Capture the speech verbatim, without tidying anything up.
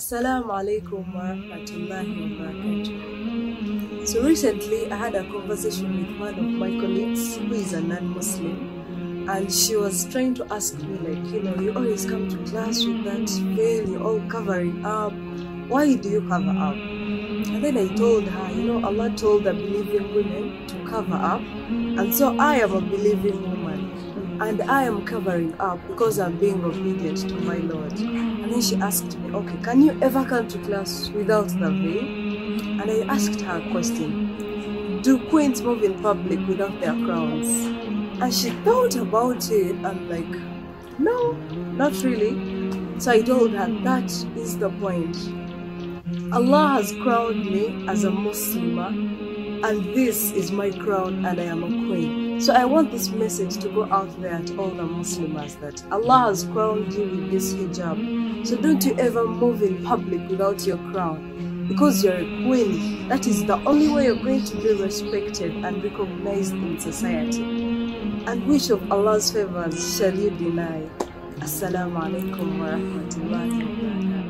Assalamu alaikum wa rahmatullahi wa barakatuh. So recently I had a conversation with one of my colleagues who is a non-Muslim, and she was trying to ask me, like, you know, you always come to class with that veil, you're all covering up. Why do you cover up? And then I told her, you know, Allah told the believing women to cover up, and so I am a believing woman, and I am covering up because I'm being obedient to my Lord. And then she asked me, okay, can you ever come to class without the veil? And I asked her a question: do queens move in public without their crowns? And she thought about it and like, no, not really. So I told her that is the point. Allah has crowned me as a Muslimah, and this is my crown, and I am a queen. So I want this message to go out there to all the Muslims that Allah has crowned you with this hijab. So don't you ever move in public without your crown, because you're a queen. That is the only way you're going to be respected and recognized in society. And which of Allah's favors shall you deny? Assalamu alaikum wa rahmatullahi wa barakatuh.